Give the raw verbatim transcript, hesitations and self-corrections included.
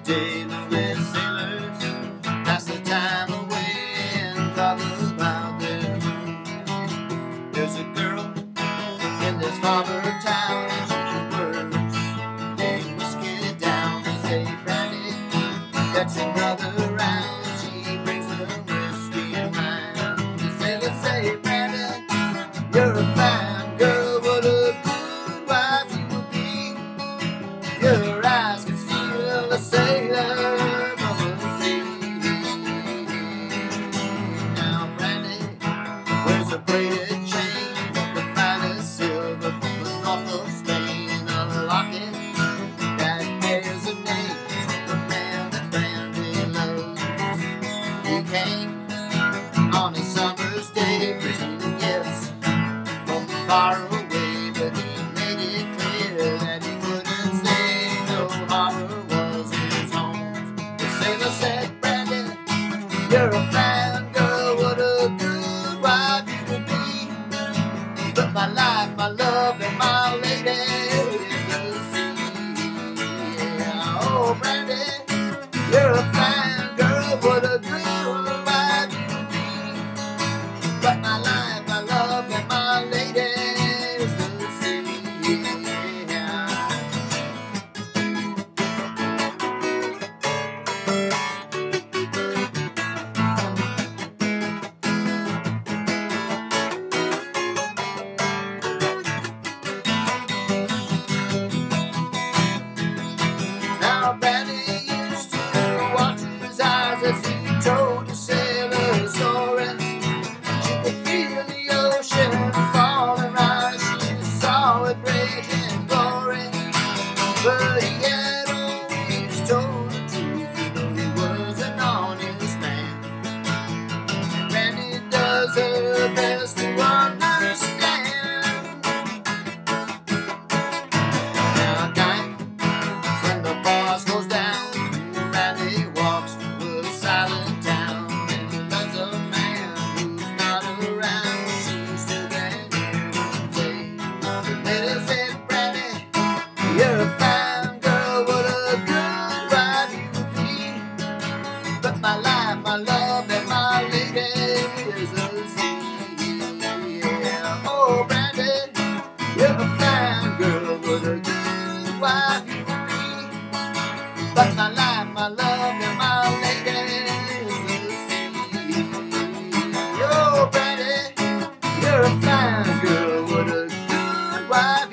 day the red sailors pass the time away and talk about their home. There's a girl in this harbor town, and she works laying whiskey down. They say, Brandy, that's another round. She brings the whiskey and wine. They say, let's say, Brandy, you're a fine girl, what a good wife you would be. Your eyes can steal a sailor from the sea. Now, Brandy wears a braided chain, the finest silver from the north of Spain. A locket that bears a name, the man that Brandy loves. He came on a summer's day, bringing gifts from far away, but he made it clear that he couldn't say no harbor was his home. The sailor said, Brandy, you're a fine girl, what a good wife you would be. But my life, my love, and my lady is the sea. Yeah. Oh, Brandy, you're a fine girl, what a good wife you would be. But my life, my love, and my lady is the sea. Yeah. Now Brandy used to watch his eyes as he told the sailor stories. She could feel the ocean falling right. She saw it break in glory. But he had always told the truth, you know he was an honest man. And Brandy does her best to understand. Now at night, when the boss goes down, Brandy walks through a silent town and loves a man who's not around. She's still there to say, the lady said, Brandy, you're a fine girl, what a good wife you would be. But my life, my love, and my lady is the sea. Yeah. Oh, Brandy, you're a fine girl, what a good wife you would be. But my life, my love, and my lady is the sea. Oh, Brandy, you're a fine girl, what a good wife